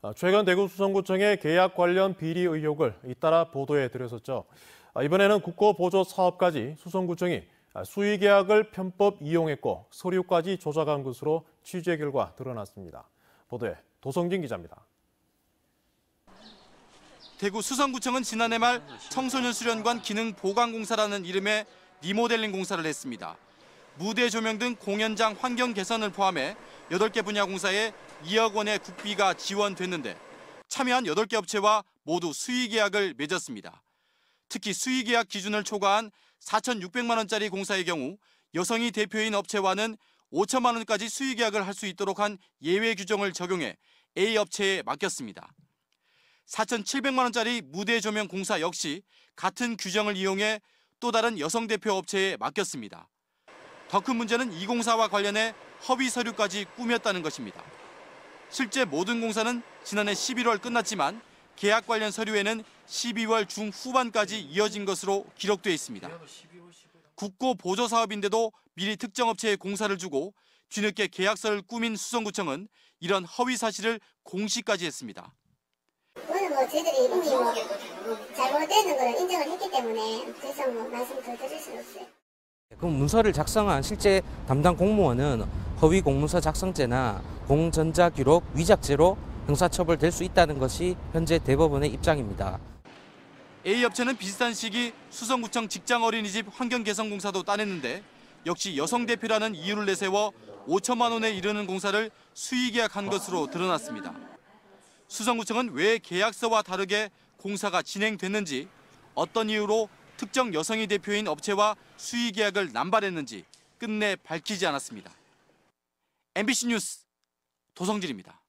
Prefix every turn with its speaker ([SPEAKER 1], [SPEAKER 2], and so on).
[SPEAKER 1] 최근 대구 수성구청의 계약 관련 비리 의혹을 잇따라 보도에 들었었죠. 이번에는 국고보조사업까지 수성구청이 수의계약을 편법 이용했고 서류까지 조작한 것으로 취재 결과 드러났습니다. 보도에 도성진 기자입니다.
[SPEAKER 2] 대구 수성구청은 지난해 말 청소년 수련관 기능 보강공사라는 이름의 리모델링 공사를 했습니다. 무대 조명 등 공연장 환경 개선을 포함해 8개 분야 공사에 2억 원의 국비가 지원됐는데 참여한 8개 업체와 모두 수의계약을 맺었습니다. 특히 수의계약 기준을 초과한 4,600만 원짜리 공사의 경우 여성이 대표인 업체와는 5천만 원까지 수의계약을 할 수 있도록 한 예외 규정을 적용해 A 업체에 맡겼습니다. 4,700만 원짜리 무대 조명 공사 역시 같은 규정을 이용해 또 다른 여성 대표 업체에 맡겼습니다. 더 큰 문제는 이 공사와 관련해 허위 서류까지 꾸몄다는 것입니다. 실제 모든 공사는 지난해 11월 끝났지만 계약 관련 서류에는 12월 중후반까지 이어진 것으로 기록돼 있습니다. 국고 보조 사업인데도 미리 특정 업체에 공사를 주고 뒤늦게 계약서를 꾸민 수성구청은 이런 허위 사실을 공시까지 했습니다.
[SPEAKER 3] 오늘 저희들이 이미 잘못되는 걸 인정을 했기 때문에 더 이상 말씀 더 드릴 수는 없어요.
[SPEAKER 4] 그 문서를 작성한 실제 담당 공무원은 허위 공문서 작성죄나 공전자기록 위작죄로 형사처벌될 수 있다는 것이 현재 대법원의 입장입니다.
[SPEAKER 2] A 업체는 비슷한 시기 수성구청 직장어린이집 환경개선공사도 따냈는데 역시 여성 대표라는 이유를 내세워 5천만 원에 이르는 공사를 수의계약한 것으로 드러났습니다. 수성구청은 왜 계약서와 다르게 공사가 진행됐는지, 어떤 이유로 특정 여성이 대표인 업체와 수의계약을 남발했는지 끝내 밝히지 않았습니다. MBC 뉴스 도성진입니다.